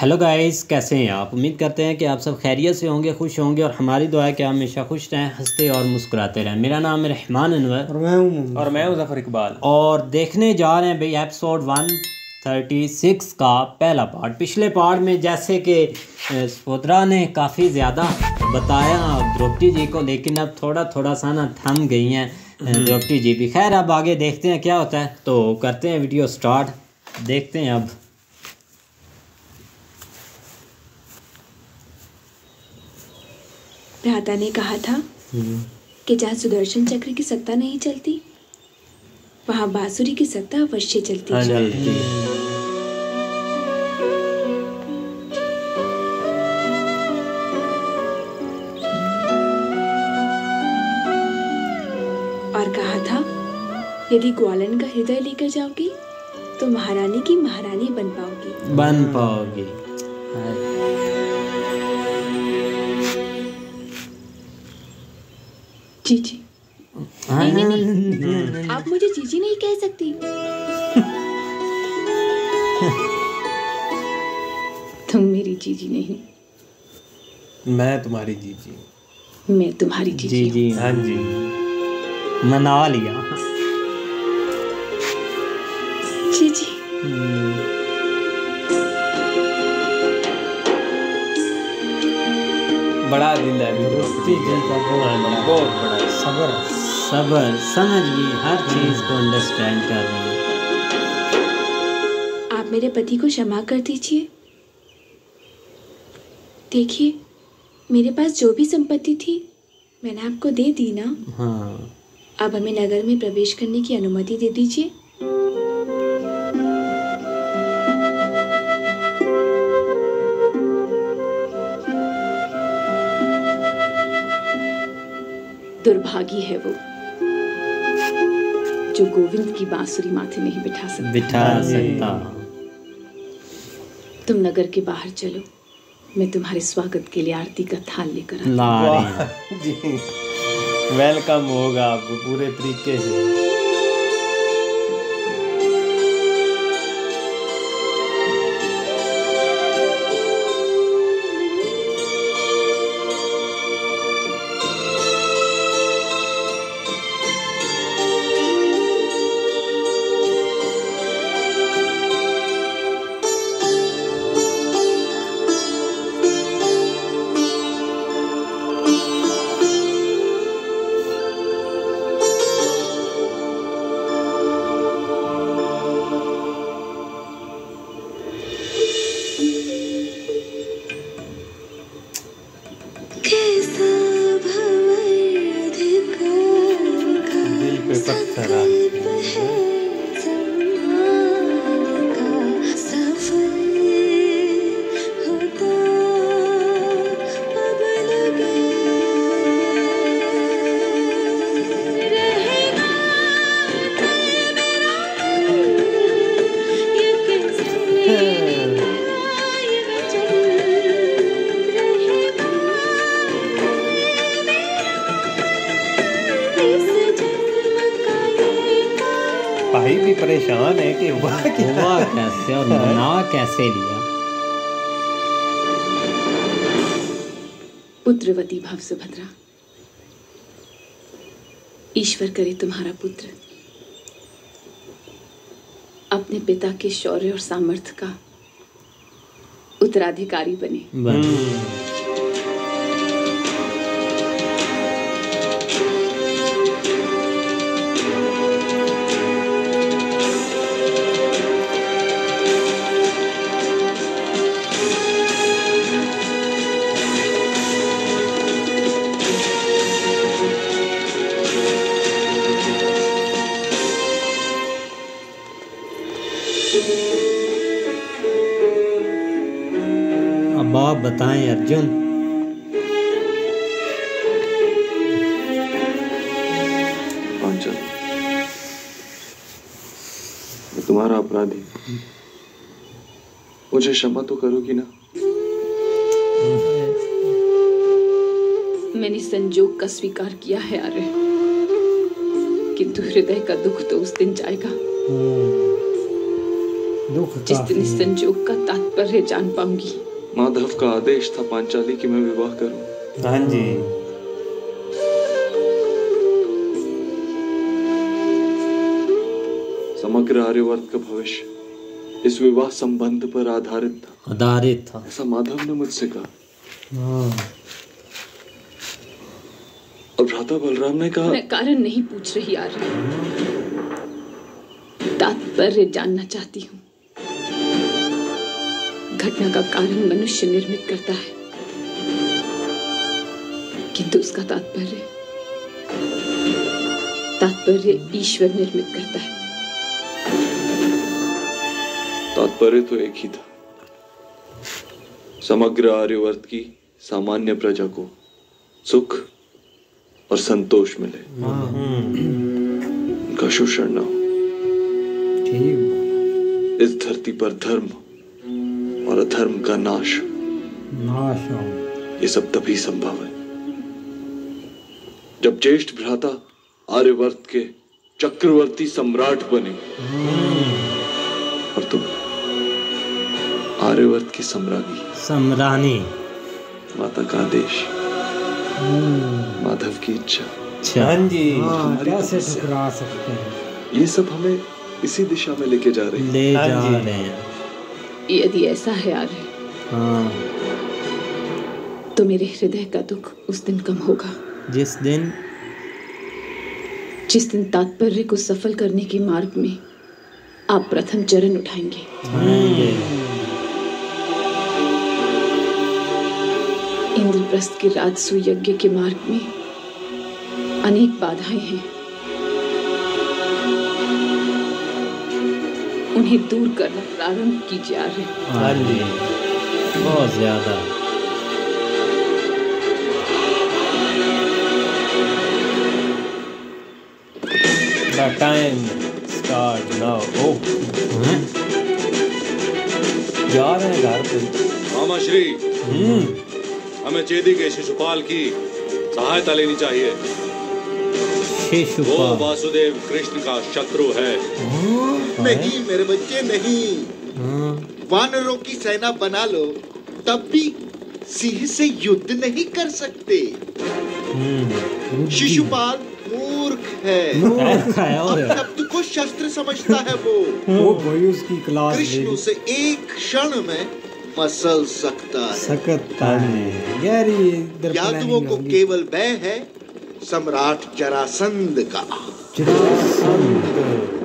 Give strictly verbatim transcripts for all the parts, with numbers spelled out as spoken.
Hello guys, कैसे हैं आप। उम्मीद करते हैं कि आप सब खैरियत से होंगे, खुश होंगे और हमारी दुआ है कि आप हमेशा खुश रहें, हंसते और मुस्कुराते रहें। मेरा नाम है रहमान अनवर और मैं हूँ और मैं हूँ ज़फ़र इकबाल। और देखने जा रहे हैं भाई एपिसोड वन थर्टी सिक्स का पहला पार्ट। पिछले पार्ट में जैसे कि स्पोत्रा ने काफ़ी ज़्यादा बताया द्रौपदी जी को, लेकिन अब थोड़ा थोड़ा सा ना थम गई हैं द्रौपदी जी भी। खैर अब आगे देखते हैं क्या होता है, तो करते हैं वीडियो स्टार्ट, देखते हैं अब। भ्राता ने कहा था कि जहाँ सुदर्शन चक्र की सत्ता नहीं चलती वहाँ बांसुरी की सत्ता अवश्य चलती है। चलती और कहा था यदि ग्वालन का हृदय लेकर जाओगी तो महारानी की महारानी बन पाओगी बन पाओगी। जीजी नहीं, नहीं, नहीं। आप मुझे जीजी नहीं कह सकती। तुम मेरी जीजी नहीं, मैं तुम्हारी जीजी। मैं तुम्हारी जीजी जी जी हाँ जी, मना लिया। जीजी बड़ा दिल है द्रौपदी जी का बहुत बड़ा बहुत बड़ा सबर सबर, समझ गई, हर चीज़ को अंडरस्टैंड कर रही है। आप मेरे पति को क्षमा कर दीजिए। देखिए मेरे पास जो भी संपत्ति थी मैंने आपको दे दी ना। हाँ, अब हमें नगर में प्रवेश करने की अनुमति दे दीजिए। दुर्भागी है वो जो गोविंद की बांसुरी माथे नहीं बिठा सकता। बिठा सकता। तुम नगर के बाहर चलो, मैं तुम्हारे स्वागत के लिए आरती का थाल लेकर आती हूँ। ला रहे हैं। वाह जी, वेलकम होगा आपको पूरे तरीके से। दिल पे पत्थर आ भाई भी परेशान है कि हुआ क्या? हुआ कैसे और मना कैसे लिया। पुत्रवती भव सुभद्रा, ईश्वर करे तुम्हारा पुत्र अपने पिता के शौर्य और सामर्थ्य का उत्तराधिकारी बने। बन- अब आप बताएं अर्जुन। पांचल, मैं तुम्हारा अपराधी, मुझे क्षमा तो करोगी ना? मैंने संजोग का स्वीकार किया है आर्य, किंतु हृदय का दुख तो उस दिन जाएगा दुख जिस दिन इस संजोग का तात्पर्य जान पाऊंगी। माधव का आदेश था पांचाली कि मैं विवाह करूं। हाँ जी। समग्र आर्यवर्त का भविष्य इस विवाह संबंध पर आधारित था आधारित था ऐसा माधव ने मुझसे कहा। हाँ और भ्राता बलराम ने कहा। मैं कारण नहीं पूछ रही आर्य, तात्पर्य जानना चाहती हूँ। घटना का कारण मनुष्य निर्मित करता है, किंतु उसका तात्पर्य तात्पर्य ईश्वर निर्मित करता है। तात्पर्य तो एक ही था, समग्र आर्यवर्त की सामान्य प्रजा को सुख और संतोष मिले, उनका शोषण न हो, ठीक इस धरती पर धर्म और अधर्म का नाश नाश हो। ये सब तभी संभव है जब ज्येष्ठ भ्राता आर्यवर्त के चक्रवर्ती सम्राट बने और तुम आर्यवर्त की सम्राज्ञी सम्रानी। माता का आदेश, माधव की इच्छा। अच्छा हाँ जी। हाँ कैसे ठुकरा सकते हैं। ये सब हमें इसी दिशा में लेके जा रही है। ले हाँ जा जी। रहे हैं। यदि ऐसा है आर्य, हाँ तो मेरे हृदय का दुख उस दिन कम होगा जिस दिन जिस दिन तात्पर्य को सफल करने के मार्ग में आप प्रथम चरण उठाएंगे। आएंगे। इंद्रप्रस्थ के राजसू यज्ञ के मार्ग में अनेक बाधाएं हैं, उन्हें दूर करना प्रारंभ कीजिए आर्य। हाँ जी। बहुत ज्यादा। The time start now. Oh, हैं? जा रहे हैं घर पे। मामा श्री, हम्म हमें चेदी के शिशुपाल की सहायता लेनी चाहिए। वो शिशुपाल। वासुदेव कृष्ण का शत्रु है। नहीं मेरे बच्चे नहीं। हाँ वानरों की सेना बना लो तब भी सिंह से युद्ध नहीं कर सकते। शिशुपाल मूर्ख है, मूर्ख है और शब्द को शस्त्र समझता है वो। वो भाई उसकी क्लास कृष्ण ले उसे एक क्षण में मसल सकता है। सकता है। गहरी इधर यादवों प्लानिंग को होगी। केवल भय है सम्राट जरासंध का। जरासंध।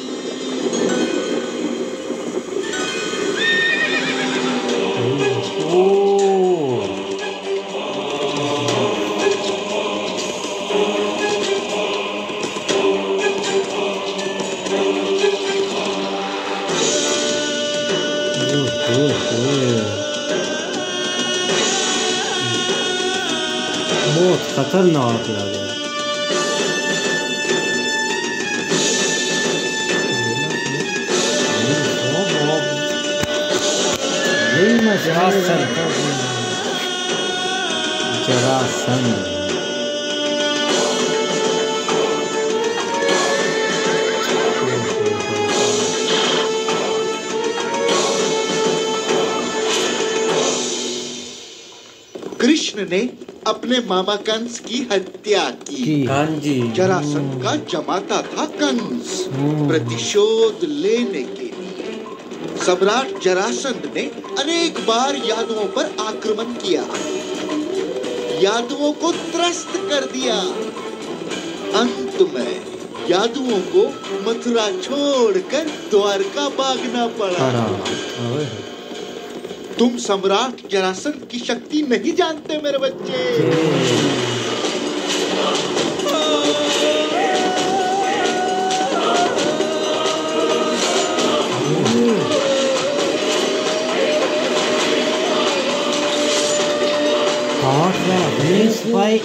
बहुत खतरनाक लग रहा है। यही मैं जरासंध। जरासंध। कृष्ण ने अपने मामा कंस की हत्या की। हाँ जी। जरासंध का जमाता था कंस। प्रतिशोध लेने के लिए सम्राट जरासंध ने अनेक बार यादवों पर आक्रमण किया, यादवों को त्रस्त कर दिया। अंत में यादवों को मथुरा छोड़कर द्वारका भागना पड़ा। तुम सम्राट जरासंध की शक्ति नहीं जानते मेरे बच्चे। भाई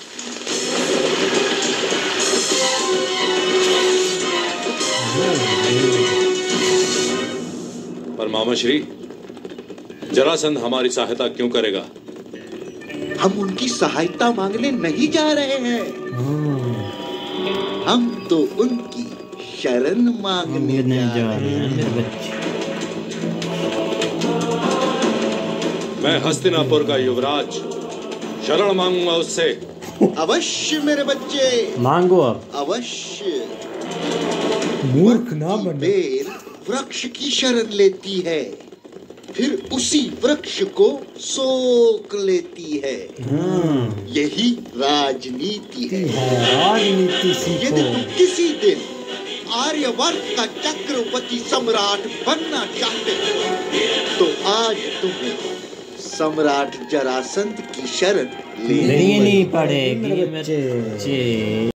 पर मामा श्री, जरासंध हमारी सहायता क्यों करेगा? हम उनकी सहायता मांगने नहीं जा रहे हैं, हम तो उनकी शरण मांगने नहीं जा जा रहे रहे हैं हैं। मेरे बच्चे। मैं हस्तिनापुर का युवराज शरण मांगूंगा उससे। अवश्य मेरे बच्चे, मांगो अब। अवश्य। मूर्ख ना की बने। बेल वृक्ष की शरण लेती है, फिर उसी वृक्ष को सोख लेती है। यही राजनीति है। राजनीति यदि सीखो। तुम किसी दिन आर्यवर्त का चक्रवर्ती सम्राट बनना चाहते हो तो आज तुम्हें सम्राट जरासंध की शरण लेनी लेनी पड़ेगी मेरे मेरे बच्चे। बच्चे।